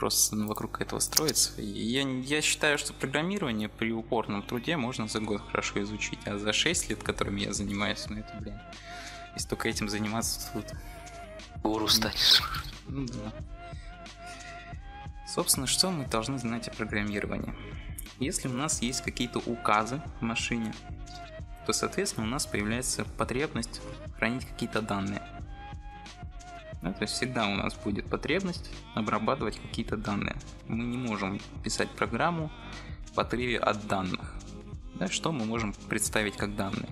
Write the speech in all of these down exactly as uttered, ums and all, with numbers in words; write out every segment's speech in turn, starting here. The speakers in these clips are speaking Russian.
просто вокруг этого строится. И я, я считаю, что программирование при упорном труде можно за год хорошо изучить, а за шесть лет, которыми я занимаюсь, ну это, блин, если только этим заниматься, тут... Гуру станешь. Ну да. Собственно, что мы должны знать о программировании? Если у нас есть какие-то указы в машине, то, соответственно, у нас появляется потребность хранить какие-то данные. Да, то есть всегда у нас будет потребность обрабатывать какие-то данные. Мы не можем писать программу в отрыве от данных. Да, что мы можем представить как данные?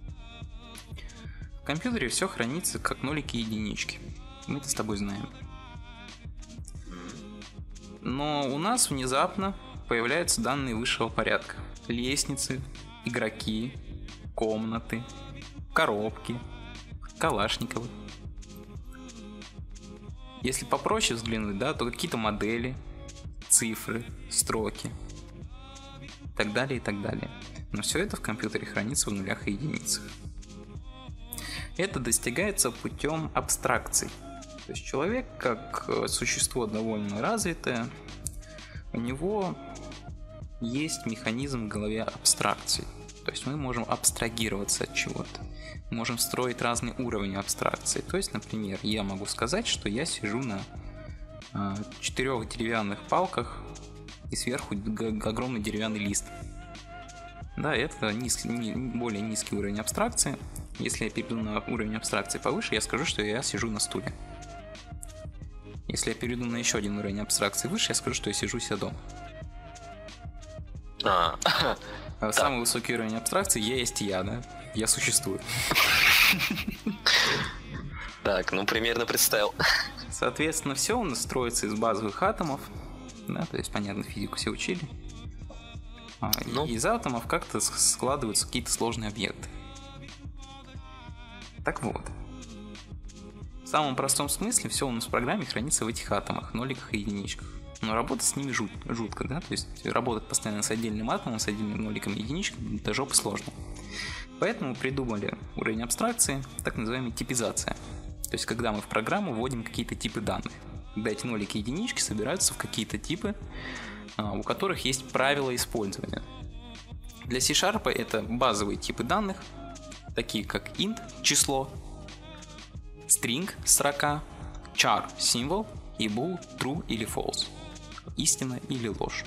В компьютере все хранится как нолики и единички. Мы это с тобой знаем. Но у нас внезапно появляются данные высшего порядка. Лестницы, игроки, комнаты, коробки, калашниковы. Если попроще взглянуть, да, то какие-то модели, цифры, строки, и так далее, и так далее. Но все это в компьютере хранится в нулях и единицах. Это достигается путем абстракций. То есть человек, как существо довольно развитое, у него есть механизм в голове абстракций. То есть мы можем абстрагироваться от чего-то. Мы можем строить разные уровни абстракции. То есть, например, я могу сказать, что я сижу на э, четырех деревянных палках и сверху г- огромный деревянный лист. Да, это низкий, не, более низкий уровень абстракции. Если я перейду на уровень абстракции повыше, я скажу, что я сижу на стуле. Если я перейду на еще один уровень абстракции выше, я скажу, что я сижу у себя дома. А, а самый высокий уровень абстракции я есть я, да? Я существую. Так, ну примерно представил. Соответственно, все у нас строится из базовых атомов. Да, то есть, понятно, физику все учили. А, ну. И из атомов как-то складываются какие-то сложные объекты. Так вот. В самом простом смысле все у нас в программе хранится в этих атомах, ноликах и единичках. Но работать с ними жут, жутко, да? То есть работать постоянно с отдельным атомом, с отдельным ноликом и единичкой, это жопа сложно. Поэтому придумали уровень абстракции, так называемая типизация. То есть когда мы в программу вводим какие-то типы данных. Когда эти нолики и единички собираются в какие-то типы, у которых есть правила использования. Для C-Sharp это базовые типы данных, такие как int – число, string – строка, char – символ и bool – true или false – истина или ложь.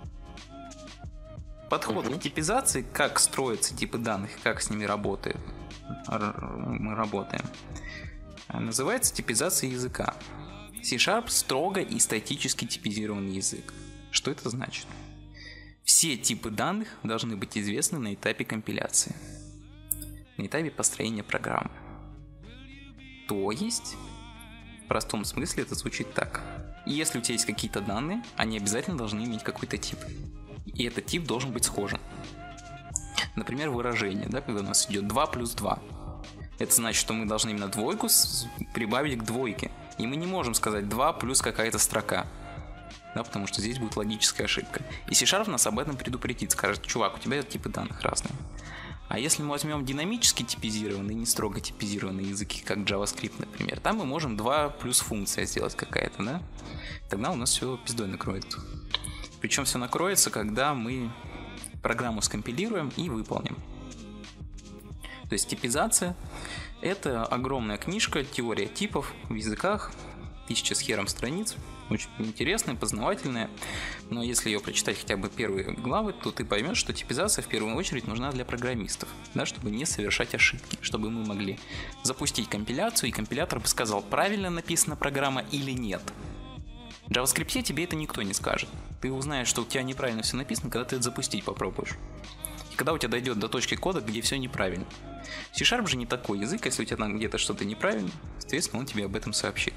Подход uh-huh. к типизации, как строятся типы данных, как с ними работает, мы работаем, называется типизация языка. C-Sharp строго и статически типизированный язык. Что это значит? Все типы данных должны быть известны на этапе компиляции, на этапе построения программы. То есть, в простом смысле это звучит так. Если у тебя есть какие-то данные, они обязательно должны иметь какой-то тип. И этот тип должен быть схожим. Например, выражение, да, когда у нас идет два плюс два. Это значит, что мы должны именно двойку прибавить к двойке. И мы не можем сказать два плюс какая-то строка. Да, потому что здесь будет логическая ошибка. И C-Sharp нас об этом предупредит. Скажет: чувак, у тебя типы данных разные. А если мы возьмем динамически типизированные, не строго типизированные языки, как JavaScript, например, там мы можем два плюс функция сделать какая-то, да? Тогда у нас все пиздой накроется. Причем все накроется, когда мы программу скомпилируем и выполним. То есть типизация — это огромная книжка, теория типов в языках, тысяча с хером страниц, очень интересная, познавательная, но если ее прочитать хотя бы первые главы, то ты поймешь, что типизация в первую очередь нужна для программистов, да, чтобы не совершать ошибки, чтобы мы могли запустить компиляцию, и компилятор бы сказал, правильно написана программа или нет. В JavaScript тебе это никто не скажет. Ты узнаешь, что у тебя неправильно все написано, когда ты это запустить попробуешь. И когда у тебя дойдет до точки кода, где все неправильно. C-Sharp же не такой язык, если у тебя там где-то что-то неправильно, соответственно, он тебе об этом сообщит.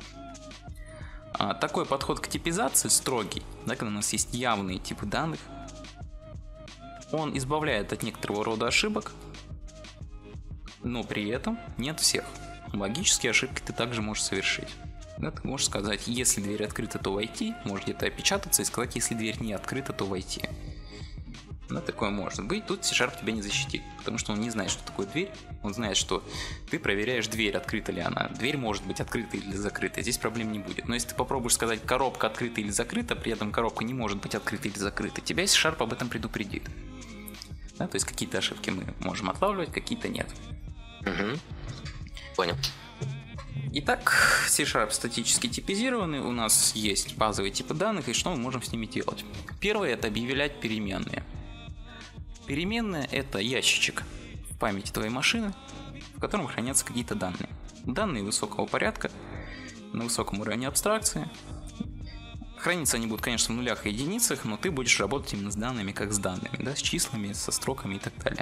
А, такой подход к типизации строгий, да, когда у нас есть явные типы данных, он избавляет от некоторого рода ошибок, но при этом нет всех. Логические ошибки ты также можешь совершить. Да, ты можешь сказать, если дверь открыта, то войти, можешь где-то опечататься и сказать, если дверь не открыта, то войти. Да, такое может быть. Тут C-Sharp тебя не защитит, потому что он не знает, что такое дверь. Он знает, что ты проверяешь дверь, открыта ли она. Дверь может быть открыта или закрыта. Здесь проблем не будет. Но если ты попробуешь сказать, коробка открыта или закрыта, при этом коробка не может быть открыта или закрыта, тебя C-Sharp об этом предупредит. Да, то есть какие-то ошибки мы можем отлавливать, какие-то нет. Угу. Понял. Итак, C-Sharp статически типизированный, у нас есть базовые типы данных, и что мы можем с ними делать? Первое — это объявлять переменные. Переменная — это ящичек в памяти твоей машины, в котором хранятся какие-то данные. Данные высокого порядка, на высоком уровне абстракции. Храниться они будут, конечно, в нулях и единицах, но ты будешь работать именно с данными, как с данными, да, с числами, со строками и так далее.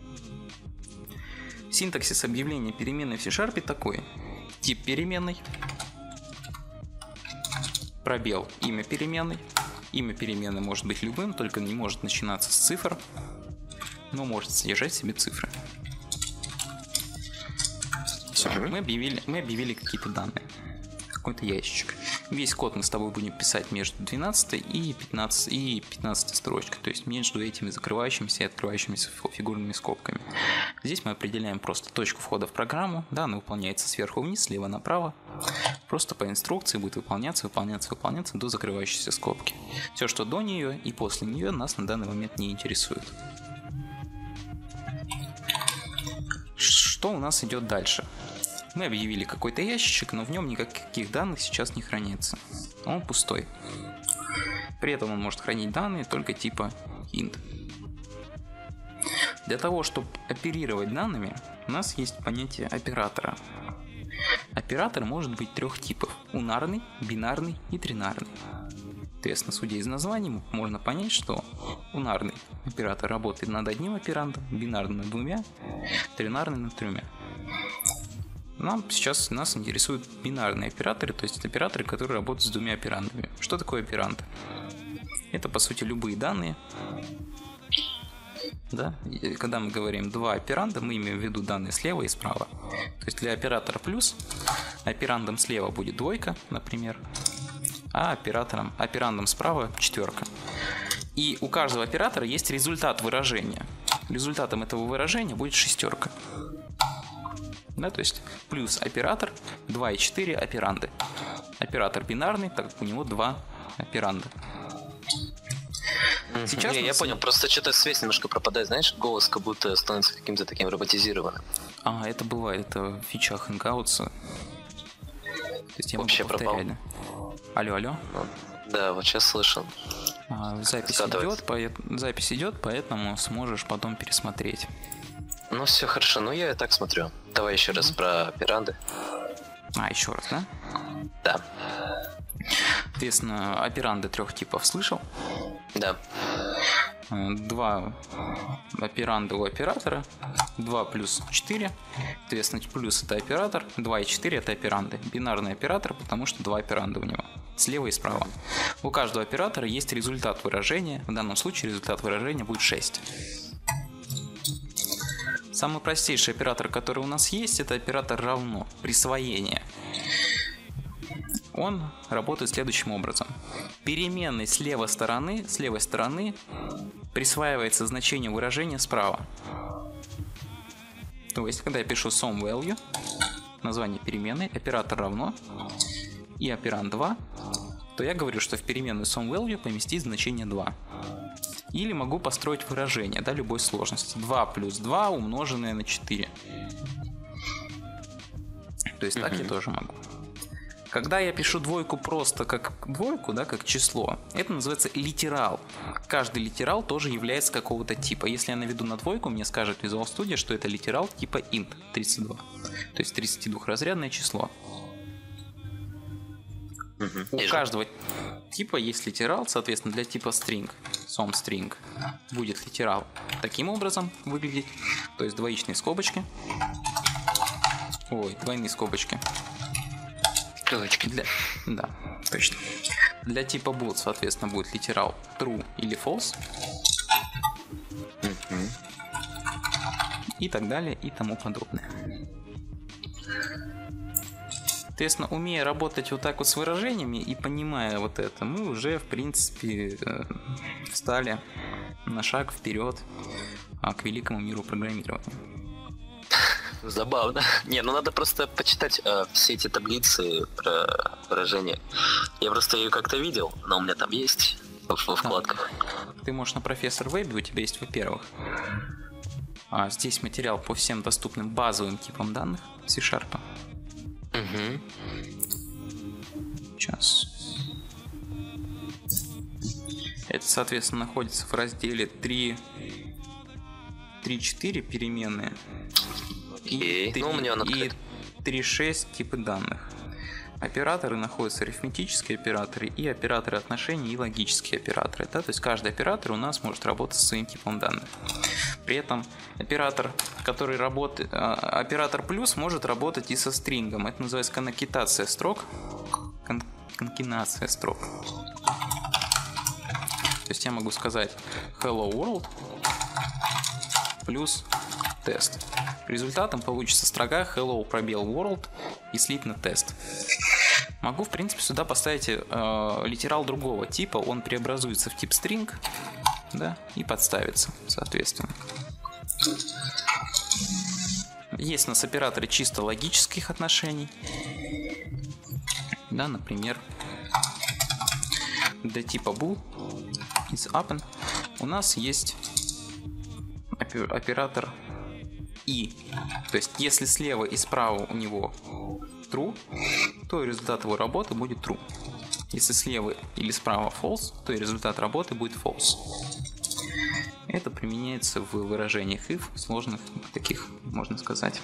Синтаксис объявления переменной в C-Sharp такой. Тип переменной, пробел, имя переменной. Имя переменной может быть любым, только не может начинаться с цифр, но может содержать в себе цифры. Все, мы объявили, мы объявили какие-то данные. Какой-то ящичек. Весь код мы с тобой будем писать между двенадцатой и пятнадцатой, и пятнадцатой строчкой, то есть между этими закрывающимися и открывающимися фигурными скобками. Здесь мы определяем просто точку входа в программу, да, она выполняется сверху вниз, слева направо, просто по инструкции будет выполняться, выполняться, выполняться до закрывающейся скобки. Все, что до нее и после нее, нас на данный момент не интересует. Что у нас идет дальше? Мы объявили какой-то ящичек, но в нем никаких данных сейчас не хранится. Он пустой. При этом он может хранить данные только типа int. Для того, чтобы оперировать данными, у нас есть понятие оператора. Оператор может быть трех типов: унарный, бинарный и тринарный. Соответственно, судя из названий, можно понять, что унарный оператор работает над одним операндом, бинарный над двумя, тринарный над тремя. Нам сейчас нас интересуют бинарные операторы, то есть операторы, которые работают с двумя операндами. Что такое операнд? Это, по сути, любые данные. Да? И когда мы говорим два операнда, мы имеем в виду данные слева и справа. То есть для оператора плюс операндом слева будет двойка, например, а оператором, операндом справа четверка. И у каждого оператора есть результат выражения. Результатом этого выражения будет шестерка. Да, то есть плюс оператор, два и четыре операнды. Оператор бинарный, так как у него два операнда. Сейчас Не, я понял, просто что-то связь немножко пропадает, знаешь, голос как будто становится каким-то таким роботизированным. А, это бывает, это фича Hangouts. То есть я вообще могу повторять, да? Алло, алло. Да, вот сейчас слышал. А, запись идет, по... запись идет, поэтому сможешь потом пересмотреть. Ну все хорошо, ну я и так смотрю. Давай еще mm-hmm. раз про операнды. А, еще раз, да? Да. Соответственно, операнды трех типов слышал? Да. Два операнда у оператора, два плюс четыре, соответственно, плюс это оператор, два и четыре это операнды. Бинарный оператор, потому что два операнда у него, слева и справа. У каждого оператора есть результат выражения, в данном случае результат выражения будет шесть. Самый простейший оператор, который у нас есть, это оператор равно, присвоение. Он работает следующим образом. Переменной с левой стороны, с левой стороны присваивается значение выражения справа. То есть, когда я пишу SOMEVALUE, название переменной, оператор равно и операнд два, то я говорю, что в переменную SOMEVALUE поместить значение два. Или могу построить выражение, да, любой сложности. два плюс два умноженное на четыре. То есть так я тоже могу. Когда я пишу двойку просто как двойку, да, как число, это называется литерал. Каждый литерал тоже является какого-то типа. Если я наведу на двойку, мне скажет Visual Studio, что это литерал типа int тридцать два. То есть тридцатидвухразрядное число. У каждого типа есть литерал, соответственно, для типа string, SOMESTRING, будет литерал таким образом выглядеть, то есть двоичные скобочки, ой, двойные скобочки. Для... Да, точно. Для типа bool, соответственно, будет литерал true или false. Mm-hmm. И так далее, и тому подобное. Соответственно, умея работать вот так вот с выражениями и понимая вот это, мы уже, в принципе, встали на шаг вперед к великому миру программирования. Забавно. Не, ну надо просто почитать э, все эти таблицы про выражения. Я просто ее как-то видел, но у меня там есть во вкладках. Ты можешь на профессор Вебе, у тебя есть, во-первых, а здесь материал по всем доступным базовым типам данных C-Sharp. Угу. Сейчас. Это, соответственно, находится в разделе три точка четыре переменные. И, три, ну, у меня он и три точка шесть типы данных. Операторы находятся арифметические операторы и операторы отношений и логические операторы. Да? То есть каждый оператор у нас может работать со своим типом данных. При этом оператор, который работает, оператор плюс может работать и со стрингом. Это называется конкатенация строк. Кон- конкатенация строк. То есть я могу сказать hello world плюс тест. Результатом получится строка hello пробел world и слить на тест. Могу, в принципе, сюда поставить э, литерал другого типа, он преобразуется в тип string, да, и подставится, соответственно. Есть у нас операторы чисто логических отношений, да, например, для типа bool из open у нас есть оператор и. То есть, если слева и справа у него true, то результат его работы будет true. Если слева или справа false, то и результат работы будет false. Это применяется в выражениях if, сложных таких, можно сказать.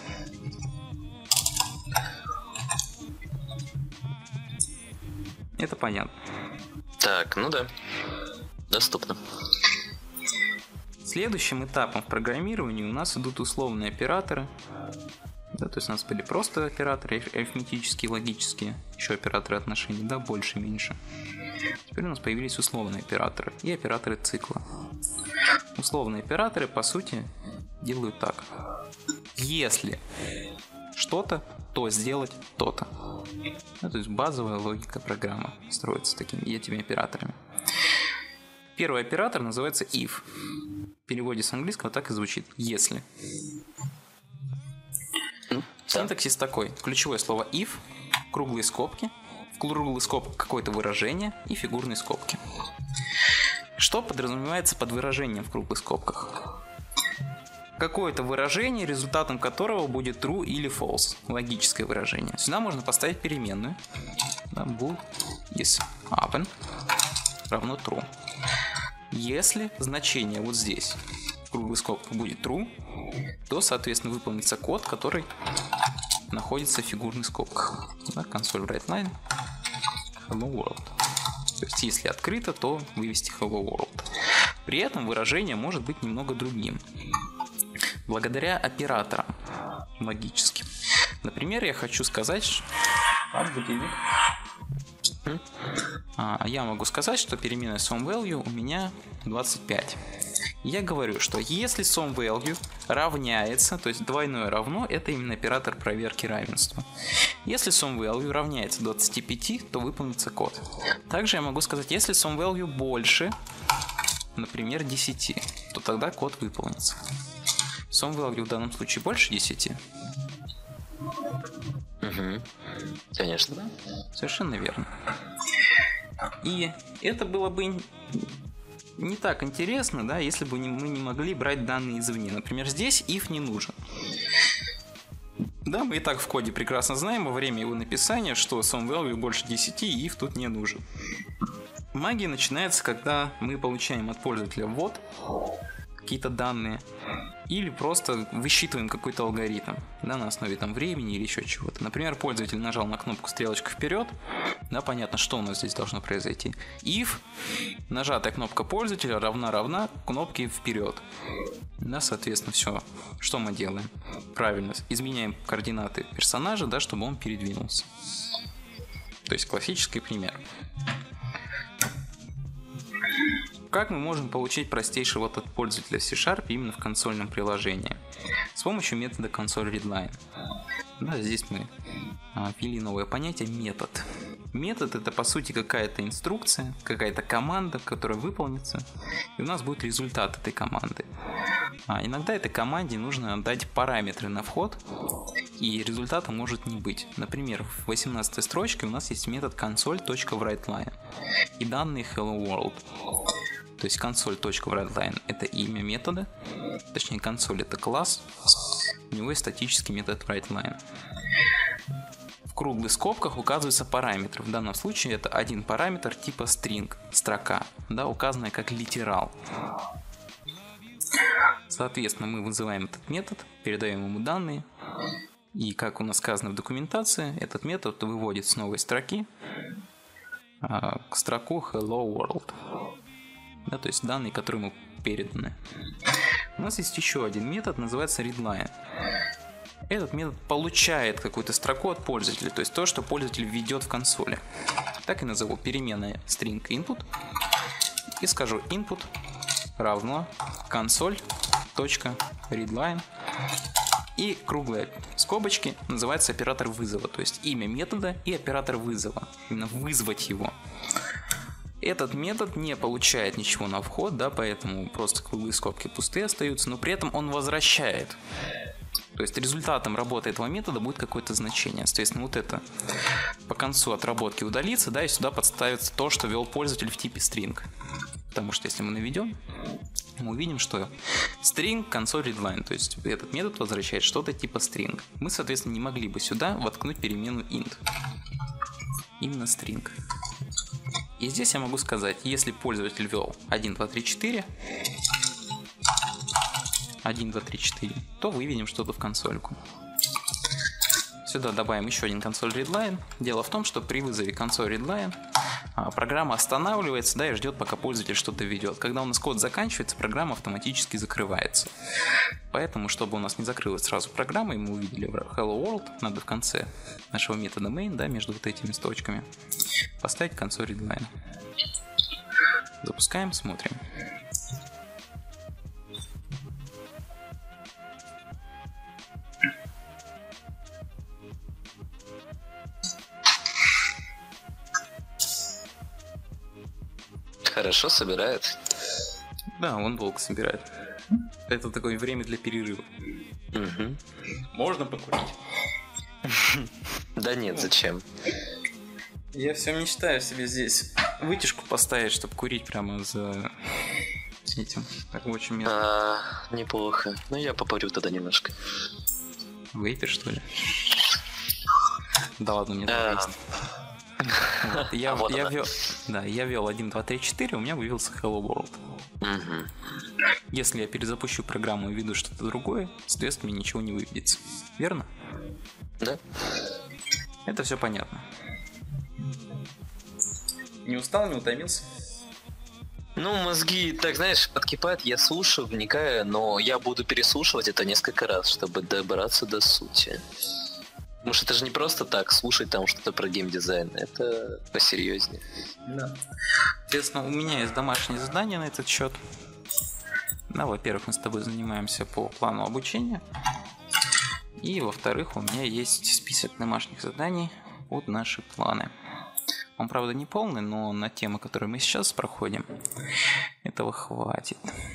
Это понятно. Так, ну да. Доступно. Следующим этапом в программировании у нас идут условные операторы. Да, то есть у нас были просто операторы арифметические, логические, еще операторы отношений, да, больше, меньше. Теперь у нас появились условные операторы и операторы цикла. Условные операторы, по сути, делают так. Если что-то, то сделать то-то. Да, то есть базовая логика программы строится такими этими операторами. Первый оператор называется if. В переводе с английского так и звучит. Если. Синтаксис такой. Ключевое слово if, круглые скобки, в круглых скобках какое-то выражение и фигурные скобки. Что подразумевается под выражением в круглых скобках? Какое-то выражение, результатом которого будет true или false. Логическое выражение. Сюда можно поставить переменную. Да, bool is open равно true. Если значение вот здесь в круглых скобках будет true, то, соответственно, выполнится код, который находится в фигурных скобках. Да, console write line hello world. То есть, если открыто, то вывести hello world. При этом выражение может быть немного другим. Благодаря операторам логическим. Например, я хочу сказать, а, я могу сказать, что переменная SOMEVALUE у меня двадцать пять. Я говорю, что если SOMEVALUE равняется, то есть двойное равно, это именно оператор проверки равенства. Если SOMEVALUE равняется двадцати пяти, то выполнится код. Также я могу сказать, если SOMEVALUE больше, например, десяти, то тогда код выполнится. SOMEVALUE в данном случае больше десяти. Угу. Конечно. Да? Совершенно верно. И это было бы не так интересно, да, если бы мы не могли брать данные извне. Например, здесь if не нужен. Да, мы и так в коде прекрасно знаем во время его написания, что SOMEVALUE больше десяти и if тут не нужен. Магия начинается, когда мы получаем от пользователя ввод, какие-то данные, или просто высчитываем какой-то алгоритм, да, на основе там времени или еще чего-то. Например, пользователь нажал на кнопку стрелочка вперед, да, понятно, что у нас здесь должно произойти. If нажатая кнопка пользователя равна равна кнопке вперед. Да, соответственно, все. Что мы делаем? Правильно, изменяем координаты персонажа, да, чтобы он передвинулся. То есть классический пример. Как мы можем получить простейший вот от пользователя в C-Sharp именно в консольном приложении? С помощью метода consoleReadline. Да, здесь мы ввели новое понятие метод. Метод — это по сути какая-то инструкция, какая-то команда, которая выполнится, и у нас будет результат этой команды. А иногда этой команде нужно дать параметры на вход, и результата может не быть. Например, в восемнадцатой строчке у нас есть метод console.writeLine и данные hello world. То есть console.writeLine — это имя метода, точнее консоль — это класс, у него есть статический метод writeLine. В круглых скобках указываются параметры. В данном случае это один параметр типа string, строка, да, указанная как литерал. Соответственно, мы вызываем этот метод, передаем ему данные, и, как у нас сказано в документации, этот метод выводит с новой строки а, к строку hello world. Да, то есть данные, которые ему переданы. У нас есть еще один метод, называется readLine. Этот метод получает какую-то строку от пользователя, то есть то, что пользователь введет в консоли. Так и назову переменная string input и скажу input равно console.readLine, и круглые скобочки называется оператор вызова, то есть имя метода и оператор вызова, именно вызвать его. Этот метод не получает ничего на вход, да, поэтому просто круглые скобки пустые остаются, но при этом он возвращает. То есть результатом работы этого метода будет какое-то значение. Соответственно, вот это по концу отработки удалится, да, и сюда подставится то, что ввел пользователь в типе string. Потому что если мы наведем, мы увидим, что string console readline, то есть этот метод возвращает что-то типа string. Мы, соответственно, не могли бы сюда воткнуть перемену int. Именно string. И здесь я могу сказать, если пользователь ввел один, два, три, четыре, один, два, три, четыре, то выведем что-то в консольку. Сюда добавим еще один console readline. Дело в том, что при вызове console readline программа останавливается, да, и ждет, пока пользователь что-то введет. Когда у нас код заканчивается, программа автоматически закрывается. Поэтому, чтобы у нас не закрылась сразу программа, и мы увидели hello world, надо в конце нашего метода main, да, между вот этими строчками, поставить console readline. Запускаем, смотрим. Хорошо собирает. Да, он долго собирает. Это такое время для перерыва. Угу. Можно покурить? Да нет, зачем? Я все мечтаю себе здесь вытяжку поставить, чтобы курить прямо за этим рабочим местом. А, неплохо. Ну я попарю тогда немножко. Вейпер, что ли? Да ладно, мне а... есть. Вот, я, вот я вел, да, я вел один, два, три, четыре, у меня вывелся hello world. Угу. Если я перезапущу программу и введу что-то другое, соответственно, мне ничего не выведется. Верно? Да. Это все понятно. Не устал, не утомился? Ну, мозги, так знаешь, подкипают, я слушаю, вникаю, но я буду переслушивать это несколько раз, чтобы добраться до сути. Потому что это же не просто так слушать там что-то про геймдизайн, это посерьезнее. Да. Соответственно, у меня есть домашнее задание на этот счет. Да, во-первых, мы с тобой занимаемся по плану обучения. И во-вторых, у меня есть список домашних заданий под наши планы. Он, правда, не полный, но на темы, которые мы сейчас проходим, этого хватит.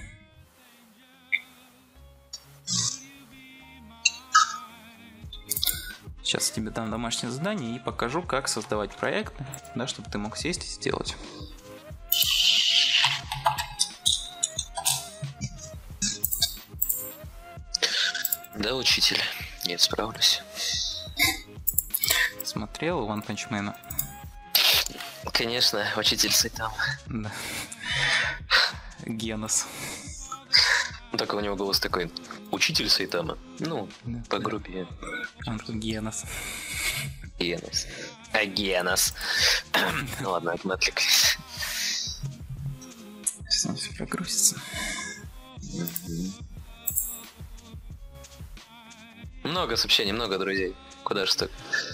Сейчас тебе дам домашнее задание и покажу, как создавать проекты, да, чтобы ты мог сесть и сделать. Да, учитель, я справлюсь. Смотрел One Punch Man? Конечно, учитель Сайтама. Да. Генос. Только у него голос такой: учитель Сайтама. Ну, да, погрубее. Он тут Генос. Генос. А Генос. Ну ладно, это мы отвлеклись. Сейчас он все прогрузится. Много сообщений, много друзей. Куда же так?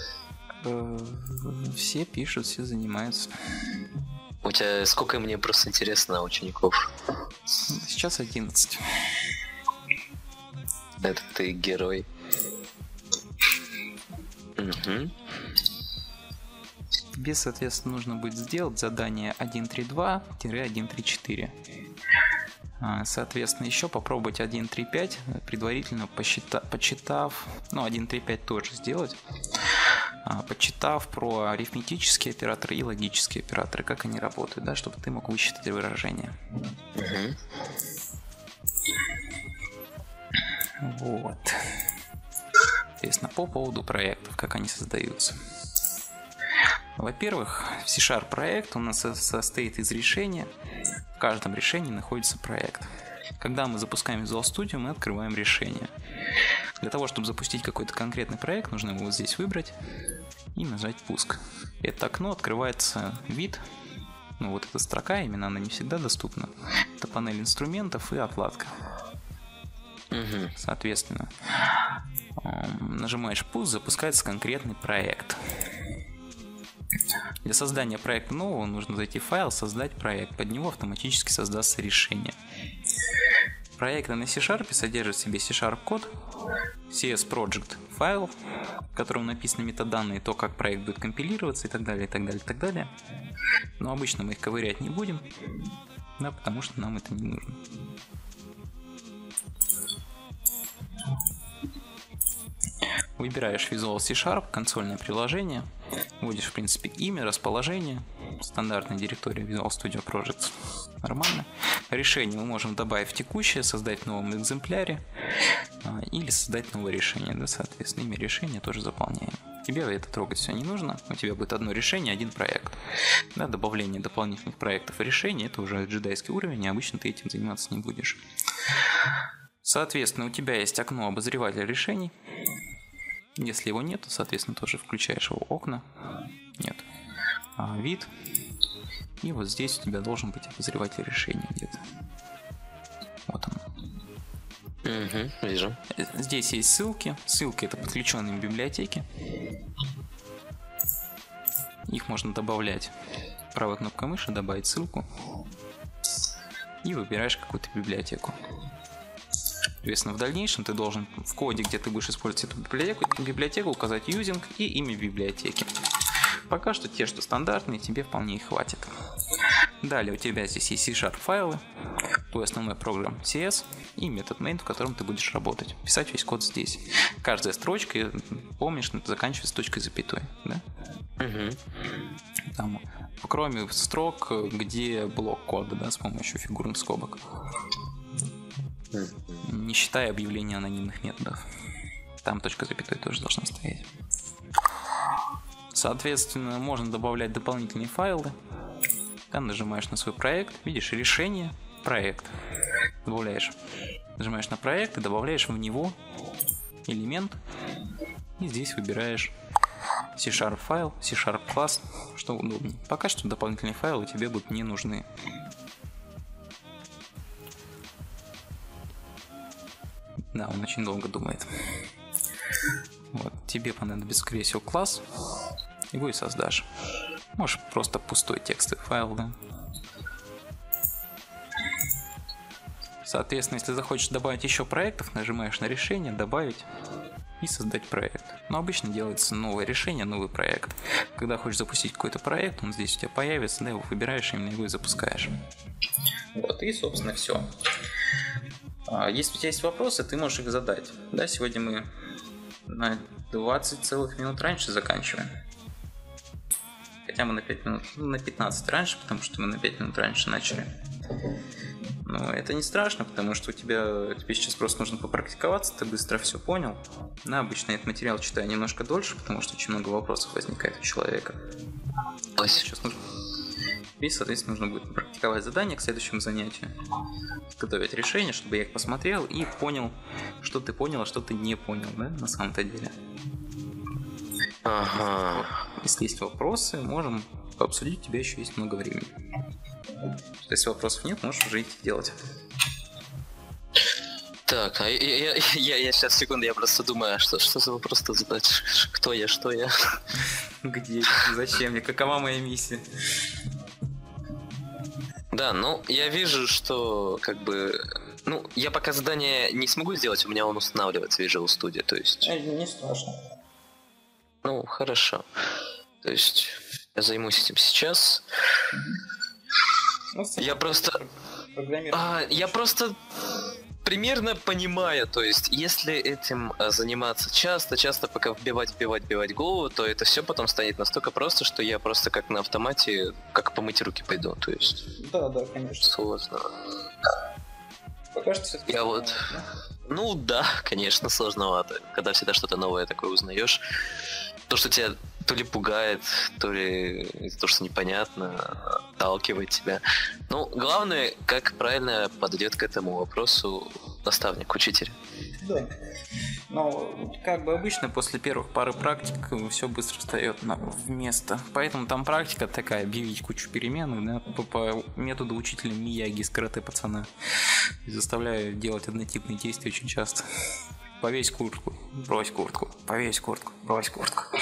Все пишут, все занимаются. У тебя сколько, мне просто интересно, учеников? Сейчас одиннадцать. Это ты герой. Угу. тебе, соответственно, нужно будет сделать задание один три два - один три четыре. Соответственно, еще попробовать один три пять, предварительно посчита- почитав, ну, один три пять тоже сделать, почитав про арифметические операторы и логические операторы, как они работают, да, чтобы ты мог высчитать выражение. Угу. Вот. Соответственно, по поводу проектов, как они создаются. Во-первых, C-Sharp проект у нас состоит из решения. В каждом решении находится проект. Когда мы запускаем Visual Studio, мы открываем решение. Для того, чтобы запустить какой-то конкретный проект, нужно его вот здесь выбрать и нажать «Пуск». Это окно открывается вид. Ну, вот эта строка, именно она не всегда доступна. Это панель инструментов и отладка. Угу. Соответственно, нажимаешь «Пуск», запускается конкретный проект. Для создания проекта нового нужно зайти в файл, создать проект. Под него автоматически создастся решение. Проекты на C-Sharp содержат в себе C-Sharp код, си эс Project файл, в котором написаны метаданные, то, как проект будет компилироваться и так далее, и так далее, и так далее. Но обычно мы их ковырять не будем, да, потому что нам это не нужно. Выбираешь Visual C-Sharp, консольное приложение, вводишь, в принципе, имя, расположение, стандартная директория Visual Studio Projects, нормально. Решение мы можем добавить в текущее, создать в новом экземпляре или создать новое решение, да, соответственно, имя решения тоже заполняем. Тебе это трогать все не нужно, у тебя будет одно решение, один проект. Да, добавление дополнительных проектов и решений — это уже джедайский уровень, и обычно ты этим заниматься не будешь. Соответственно, у тебя есть окно обозревателя решений. Если его нет, то, соответственно, тоже включаешь его окна. Нет. А, вид. И вот здесь у тебя должен быть обозреватель решений где-то. Вот он. Угу, вижу. Здесь есть ссылки. Ссылки — это подключенные библиотеки. Их можно добавлять. Правой кнопкой мыши добавить ссылку. И выбираешь какую-то библиотеку. Соответственно, в дальнейшем ты должен в коде, где ты будешь использовать эту библиотеку, библиотеку указать юзинг и имя библиотеки. Пока что те, что стандартные, тебе вполне и хватит. Далее у тебя здесь есть C-Sharp файлы, твой основной программ си эс и метод main, в котором ты будешь работать. Писать весь код здесь. Каждая строчка, помнишь, заканчивается точкой запятой, да? Угу. Там, кроме строк, где блок кода, да, с помощью фигурных скобок. Не считая объявления анонимных методов. Там точка запятой тоже должна стоять. Соответственно, можно добавлять дополнительные файлы. Там нажимаешь на свой проект, видишь решение, проект. Добавляешь. Нажимаешь на проект и добавляешь в него элемент. И здесь выбираешь C-Sharp файл, C-Sharp класс, что удобнее. Пока что дополнительные файлы тебе будут не нужны. Да, он очень долго думает. Вот, тебе понадобится, скорее всего, класс. Его и создашь. Можешь просто пустой текстовый файл, да. Соответственно, если захочешь добавить еще проектов, нажимаешь на решение, добавить и создать проект. Но обычно делается новое решение, новый проект. Когда хочешь запустить какой-то проект, он здесь у тебя появится, да, его выбираешь, именно его и запускаешь. Вот, и, собственно, все. Если у тебя есть вопросы, ты можешь их задать. Да, сегодня мы на двадцать целых минут раньше заканчиваем. Хотя мы на пять минут, ну, на пятнадцать раньше, потому что мы на пять минут раньше начали. Но это не страшно, потому что у тебя тебе сейчас просто нужно попрактиковаться, ты быстро все понял. Да, обычно этот материал читаю немножко дольше, потому что очень много вопросов возникает у человека. Сейчас нужно... И, соответственно, нужно будет практиковать задания к следующему занятию, готовить решения, чтобы я их посмотрел и понял, что ты понял, а что ты не понял, да, на самом-то деле. Ага. Если есть вопросы, можем пообсудить, у тебя еще есть много времени. Если вопросов нет, можешь уже идти делать. Так, а я, я, я, я сейчас, секунду, я просто думаю, что, что за вопрос-то задать? Кто я, что я? Где? Зачем мне? Какова моя миссия? Да, ну, я вижу, что, как бы, ну, я пока задание не смогу сделать, у меня он устанавливается в Visual Studio, то есть... Не страшно. Ну, хорошо. То есть, Я займусь этим сейчас. Ну, Я просто... А, я просто примерно понимаю, то есть, если этим а, заниматься часто, часто пока вбивать, вбивать, вбивать голову, то это все потом станет настолько просто, что я просто как на автомате, как помыть руки пойду, то есть... Да, да, конечно. Сложно. Пока что все-таки... Я вот... Да? Ну да, конечно, сложновато. Когда всегда что-то новое такое узнаешь, то, что тебя то ли пугает, то ли то, что непонятно, отталкивает тебя. Ну, главное, как правильно подойдет к этому вопросу наставник, учитель. Да. Но, как бы обычно, после первых пары практик все быстро встает на, в место. Поэтому там практика такая, объявить кучу переменных, да, по, по методу учителя Мияги из карате пацана. И заставляю делать однотипные действия очень часто. Повесь куртку, брось куртку, повесь куртку, брось куртку.